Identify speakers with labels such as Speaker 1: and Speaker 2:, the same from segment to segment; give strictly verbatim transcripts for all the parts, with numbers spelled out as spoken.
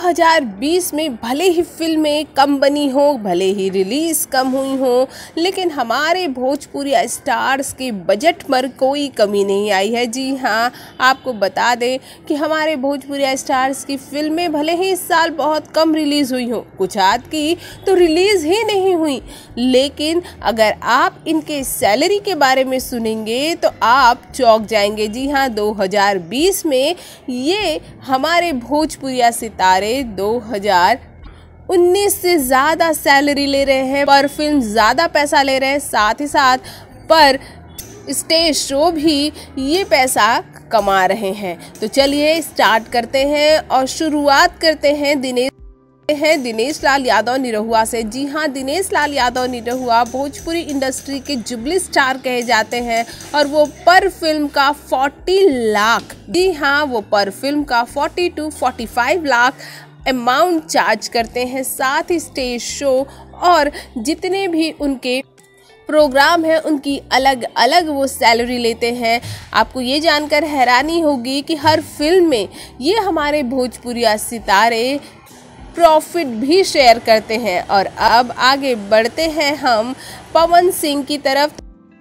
Speaker 1: हज़ार बीस में भले ही फिल्में कम बनी हो, भले ही रिलीज़ कम हुई हो, लेकिन हमारे भोजपुरी स्टार्स के बजट पर कोई कमी नहीं आई है। जी हाँ, आपको बता दें कि हमारे भोजपुरी स्टार्स की फिल्में भले ही इस साल बहुत कम रिलीज़ हुई हो, कुछ आध की तो रिलीज़ ही नहीं हुई, लेकिन अगर आप इनके सैलरी के बारे में सुनेंगे तो आप चौंक जाएंगे। जी हाँ, दो हज़ार बीस में ये हमारे भोजपुरिया सितारे दो हज़ार उन्नीस से ज़्यादा सैलरी ले रहे हैं, पर फिल्म ज़्यादा पैसा ले रहे हैं, साथ ही साथ पर स्टेज शो भी ये पैसा कमा रहे हैं। तो चलिए स्टार्ट करते हैं और शुरुआत करते हैं दिनेश हैं दिनेश लाल यादव निरहुआ से। जी हाँ, दिनेश लाल यादव निरहुआ भोजपुरी इंडस्ट्री के जुबली स्टार कहे जाते हैं और वो पर फिल्म का चालीस लाख जी हाँ वो पर फिल्म का चालीस टू पैंतालीस लाख अमाउंट चार्ज करते हैं। साथ ही स्टेज शो और जितने भी उनके प्रोग्राम है उनकी अलग अलग वो सैलरी लेते हैं। आपको ये जानकर हैरानी होगी कि हर फिल्म में ये हमारे भोजपुरिया सितारे प्रॉफिट भी शेयर करते हैं। और अब आगे बढ़ते हैं हम पवन सिंह की तरफ।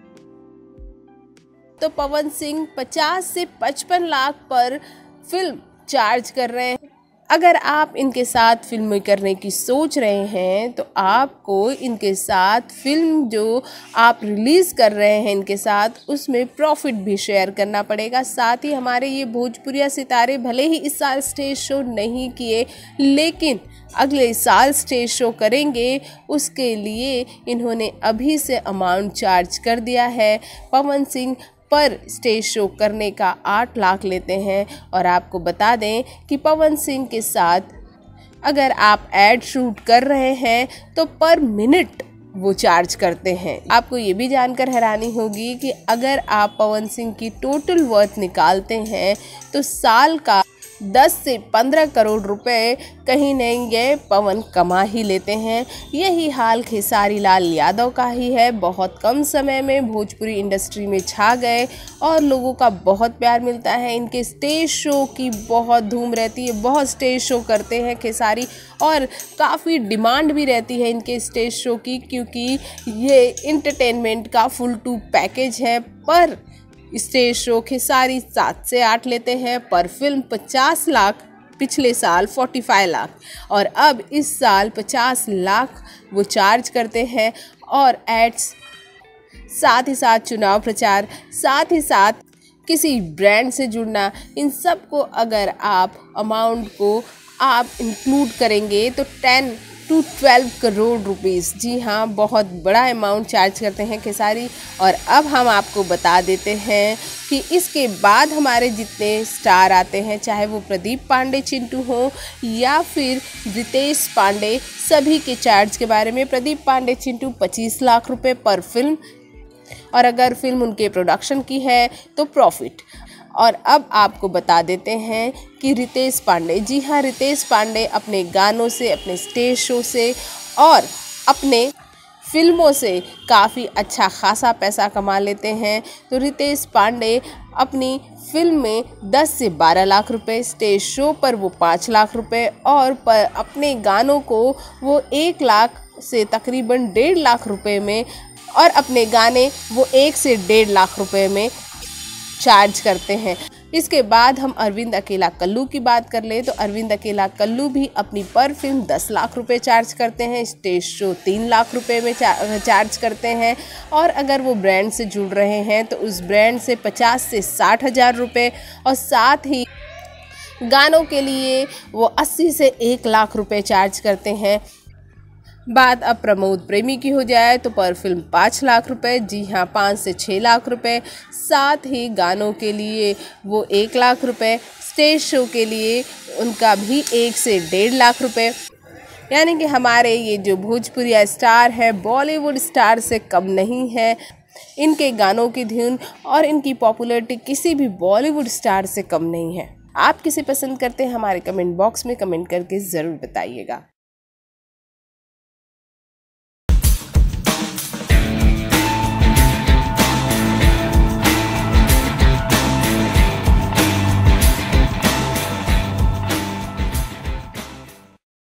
Speaker 1: तो पवन सिंह पचास से पचपन लाख पर फिल्म चार्ज कर रहे हैं। अगर आप इनके साथ फिल्म करने की सोच रहे हैं तो आपको इनके साथ फिल्म जो आप रिलीज़ कर रहे हैं इनके साथ उसमें प्रॉफिट भी शेयर करना पड़ेगा। साथ ही हमारे ये भोजपुरिया सितारे भले ही इस साल स्टेज शो नहीं किए, लेकिन अगले साल स्टेज शो करेंगे, उसके लिए इन्होंने अभी से अमाउंट चार्ज कर दिया है। पवन सिंह पर स्टेज शो करने का आठ लाख लेते हैं। और आपको बता दें कि पवन सिंह के साथ अगर आप एड शूट कर रहे हैं तो पर मिनट वो चार्ज करते हैं। आपको ये भी जानकर हैरानी होगी कि अगर आप पवन सिंह की टोटल वर्थ निकालते हैं तो साल का दस से पंद्रह करोड़ रुपए कहीं नहीं ये पवन कमा ही लेते हैं। यही हाल खेसारी लाल यादव का ही है। बहुत कम समय में भोजपुरी इंडस्ट्री में छा गए और लोगों का बहुत प्यार मिलता है। इनके स्टेज शो की बहुत धूम रहती है, बहुत स्टेज शो करते हैं खेसारी और काफ़ी डिमांड भी रहती है इनके स्टेज शो की, क्योंकि ये इंटरटेनमेंट का फुल टू पैकेज है। पर स्टेज शो खेसारी सात से आठ लेते हैं, पर फिल्म पचास लाख, पिछले साल पैंतालीस लाख और अब इस साल पचास लाख वो चार्ज करते हैं। और एड्स, साथ ही साथ चुनाव प्रचार, साथ ही साथ किसी ब्रांड से जुड़ना, इन सब को अगर आप अमाउंट को आप इंक्लूड करेंगे तो ten to twelve crore rupees, जी हाँ, बहुत बड़ा अमाउंट चार्ज करते हैं खेसारी। और अब हम आपको बता देते हैं कि इसके बाद हमारे जितने स्टार आते हैं, चाहे वो प्रदीप पांडे चिंटू हो या फिर रितेश पांडे, सभी के चार्ज के बारे में। प्रदीप पांडे चिंटू पच्चीस लाख रुपए पर फिल्म, और अगर फिल्म उनके प्रोडक्शन की है तो प्रॉफिट। और अब आपको बता देते हैं कि रितेश पांडे, जी हाँ, रितेश पांडे अपने गानों से, अपने स्टेज शो से और अपने फिल्मों से काफ़ी अच्छा खासा पैसा कमा लेते हैं। तो रितेश पांडे अपनी फिल्म में दस से बारह लाख रुपए, स्टेज शो पर वो पाँच लाख रुपए और पर अपने गानों को वो एक लाख से तकरीबन डेढ़ लाख रुपए में, और अपने गाने वो एक से डेढ़ लाख रुपए में चार्ज करते हैं। इसके बाद हम अरविंद अकेला कल्लू की बात कर ले तो अरविंद अकेला कल्लू भी अपनी पर फिल्म दस लाख रुपए चार्ज करते हैं, स्टेज शो तीन लाख रुपए में चार्ज करते हैं। और अगर वो ब्रांड से जुड़ रहे हैं तो उस ब्रांड से पचास से साठ हज़ार रुपये, और साथ ही गानों के लिए वो अस्सी से एक लाख रुपए चार्ज करते हैं। बात अब प्रमोद प्रेमी की हो जाए तो पर फिल्म पाँच लाख रुपए, जी हाँ, पाँच से छः लाख रुपए। साथ ही गानों के लिए वो एक लाख रुपए, स्टेज शो के लिए उनका भी एक से डेढ़ लाख रुपए। यानी कि हमारे ये जो भोजपुरिया स्टार है बॉलीवुड स्टार से कम नहीं है। इनके गानों की धुन और इनकी पॉपुलैरिटी किसी भी बॉलीवुड स्टार से कम नहीं है। आप किसे पसंद करते हैं हमारे कमेंट बॉक्स में कमेंट करके ज़रूर बताइएगा।